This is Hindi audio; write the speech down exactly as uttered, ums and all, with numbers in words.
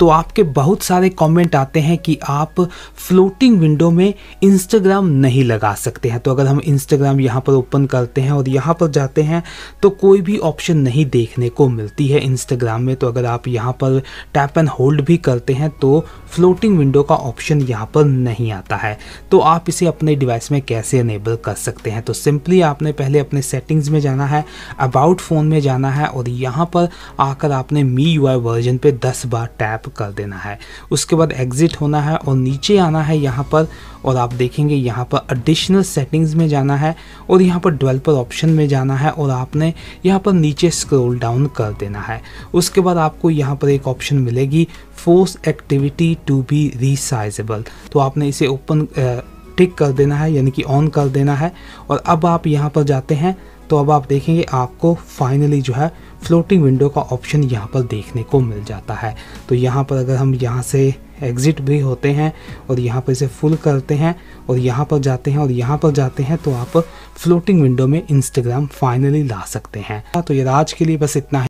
तो आपके बहुत सारे कमेंट आते हैं कि आप फ्लोटिंग विंडो में इंस्टाग्राम नहीं लगा सकते हैं। तो अगर हम इंस्टाग्राम यहाँ पर ओपन करते हैं और यहाँ पर जाते हैं तो कोई भी ऑप्शन नहीं देखने को मिलती है इंस्टाग्राम में। तो अगर आप यहाँ पर टैप एंड होल्ड भी करते हैं तो फ्लोटिंग विंडो का ऑप्शन यहाँ पर नहीं आता है। तो आप इसे अपने डिवाइस में कैसे इनेबल कर सकते हैं? तो सिंपली आपने पहले अपने सेटिंग्स में जाना है, अबाउट फ़ोन में जाना है और यहाँ पर आकर आपने मी यू आई वर्जन पे दस बार टैप कर देना है। उसके बाद एग्जिट होना है और नीचे आना है यहाँ पर और आप देखेंगे यहाँ पर एडिशनल सेटिंग्स में जाना है और यहाँ पर डेवलपर ऑप्शन में जाना है और आपने यहाँ पर नीचे स्क्रॉल डाउन कर देना है। उसके बाद आपको यहाँ पर एक ऑप्शन मिलेगी force activity to be resizable. तो आपने इसे ओपन टिक कर देना है, यानी कि ऑन कर देना है। और अब आप यहाँ पर जाते हैं तो अब आप देखेंगे आपको फाइनली जो है फ्लोटिंग विंडो का ऑप्शन यहाँ पर देखने को मिल जाता है। तो यहाँ पर अगर हम यहाँ से एग्ज़िट भी होते हैं और यहाँ पर इसे फुल करते हैं और यहाँ पर जाते हैं और यहाँ पर जाते हैं तो आप फ्लोटिंग विंडो में इंस्टाग्राम फाइनली ला सकते हैं। तो ये आज के लिए बस इतना है।